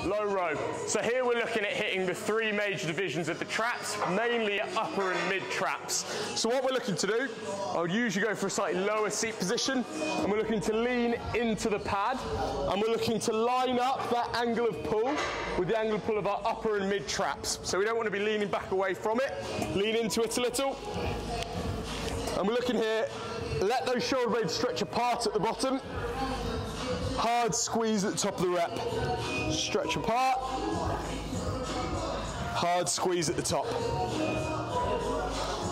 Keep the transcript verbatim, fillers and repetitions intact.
low row. So here we're looking at hitting the three major divisions of the traps, mainly upper and mid traps. So what we're looking to do, I would usually go for a slightly lower seat position, and we're looking to lean into the pad, and we're looking to line up that angle of pull with the angle of pull of our upper and mid traps. So we don't want to be leaning back away from it, lean into it a little. And we're looking here, let those shoulder blades stretch apart at the bottom. Hard squeeze at the top of the rep. Stretch apart. Hard squeeze at the top.